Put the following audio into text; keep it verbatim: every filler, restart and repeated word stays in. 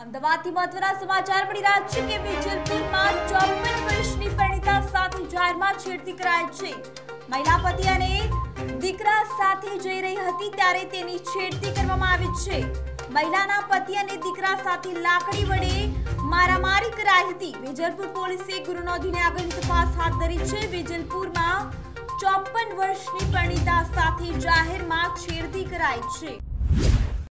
અમદાવાદથી મહત્વના સમાચાર મળી રહ્યા છે કે વેજલપુરમાં ચોપન વર્ષની પરિણીતા સાથે જાહેરમાં છેડતી કરાઈ છે। મહિલા પતિ અને દીકરા સાથે જઈ રહી હતી ત્યારે તેની છેડતી કરવામાં આવી છે। મહિલાના પતિ અને દીકરા સાથે લાકડી વડે મારામારી કરાઈ હતી। વેજલપુર પોલીસે ગુનો નોંધીને આગળની તપાસ હાથ ધરી છે। વેજલપુરમાં ચોપન વર્ષની પરિણીતા સાથે જાહેરમાં છેડતી કરાઈ છે।